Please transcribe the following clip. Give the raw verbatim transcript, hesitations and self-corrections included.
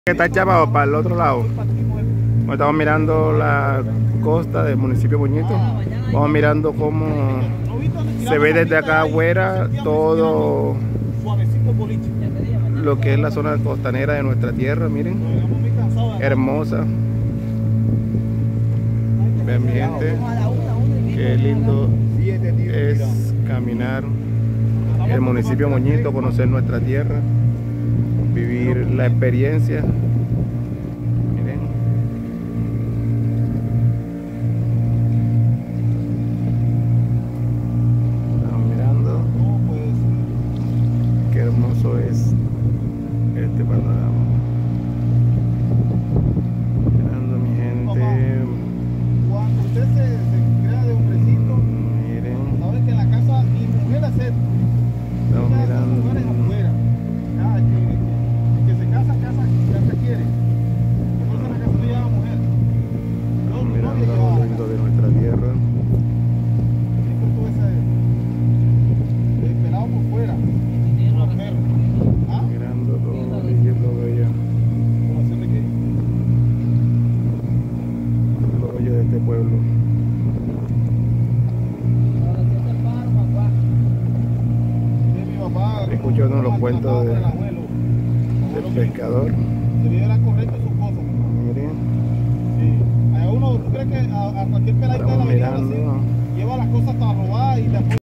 Que está echado para el otro lado. Estamos mirando la costa del municipio Moñito. Vamos mirando cómo se ve desde acá afuera todo lo que es la zona costanera de nuestra tierra. Miren, hermosa. Vean, mi gente, qué lindo es caminar el municipio Moñito, conocer nuestra tierra, vivir la experiencia. Miren, estamos mirando qué hermoso es este panorama. Mirando, mi gente, cuando usted se, se crea de hombrecito, miren, sabe que en la casa ni mujer acepta. estamos mirando. Mujeres afuera. Ah, que, que, que se casa, casa, casa quiere. Entonces la casa no lleva mujer. Yo no Mirando lleva lo a la lindo casa. de nuestra tierra. Siempre tuve ese el pelado por fuera. Los perros. ¿Ah? Mirando todo lo bello, lo bello, ¿Cómo hacerle qué? lo bello de este pueblo. Sí, mi papá. Escuchando los cuentos de- del abuelo. del pescador. Se vive la correcta sus cosas. Miren, Sí. A uno, ¿tú crees que a, a cualquier peladito de la estamos avenida así, mirando. lleva las cosas hasta robadas y después